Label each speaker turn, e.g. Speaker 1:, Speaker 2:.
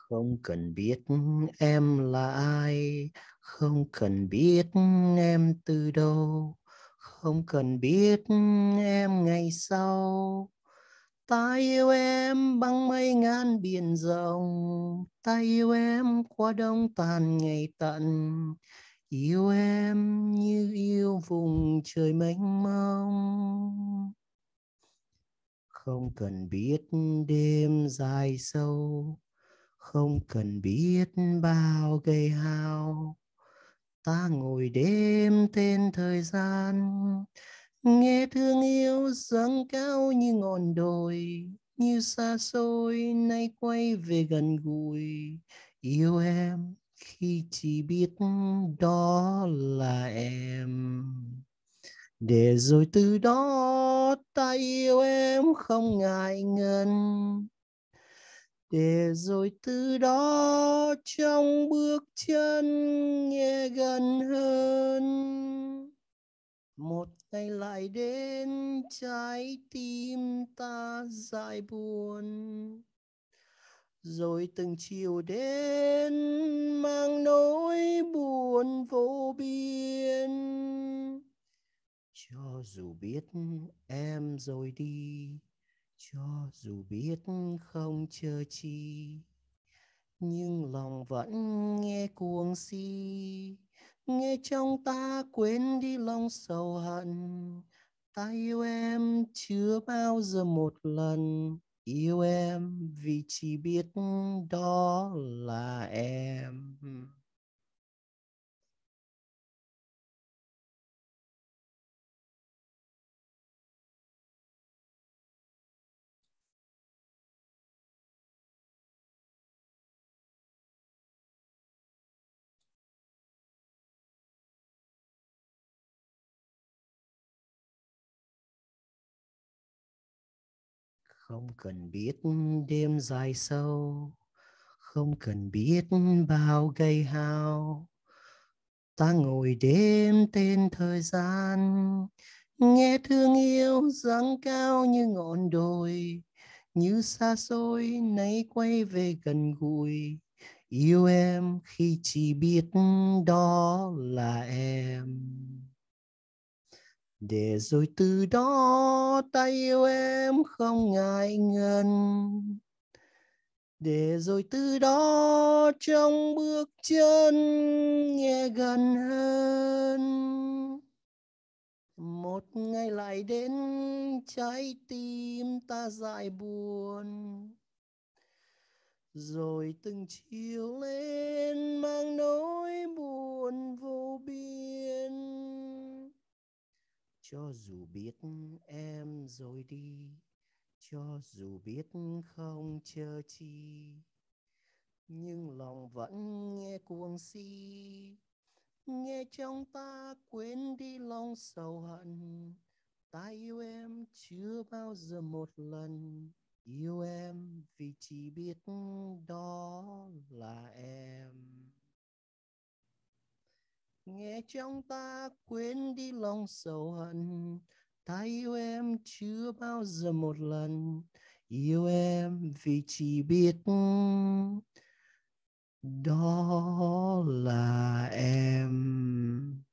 Speaker 1: Không cần biết em là ai, không cần biết em từ đâu, không cần biết em ngày sau. Ta yêu em bằng mây ngàn biển rộng, ta yêu em qua đông tàn ngày tận, yêu em như yêu vùng trời mênh mông. Không cần biết đêm dài sâu, không cần biết bao cây hao, ta ngồi đêm tên thời gian, nghe thương yêu dâng cao như ngọn đồi, như xa xôi nay quay về gần gũi. Yêu em khi chỉ biết đó là em, để rồi từ đó ta yêu em không ngại ngần, để rồi từ đó trong bước chân nhẹ gần hơn. Một ngày lại đến trái tim ta dại buồn, rồi từng chiều đến mang nỗi buồn vô biên. Cho dù biết em rồi đi, cho dù biết không chờ chi, nhưng lòng vẫn nghe cuồng si, nghe trong ta quên đi lòng sầu hận. Ta yêu em chưa bao giờ một lần, yêu em vì chỉ biết đó là em. Không cần biết đêm dài sâu, không cần biết bao cây hao, ta ngồi đêm tên thời gian, nghe thương yêu dâng cao như ngọn đồi, như xa xôi nay quay về gần gũi. Yêu em khi chỉ biết đó là em, để rồi từ đó ta yêu em không ngại ngần, để rồi từ đó trong bước chân nhẹ gần hơn. Một ngày lại đến trái tim ta dại buồn, rồi từng chiều lên mang nỗi buồn vô biên. Cho dù biết em rồi đi, cho dù biết không chờ chi, nhưng lòng vẫn nghe cuồng si, nghe trong ta quên đi lòng sầu hận. Ta yêu em chưa bao giờ một lần, yêu em vì chỉ biết đó là em. Nghe trong ta quên đi lòng sầu hận, ta yêu em chưa bao giờ một lần, yêu em vì chỉ biết đó là em.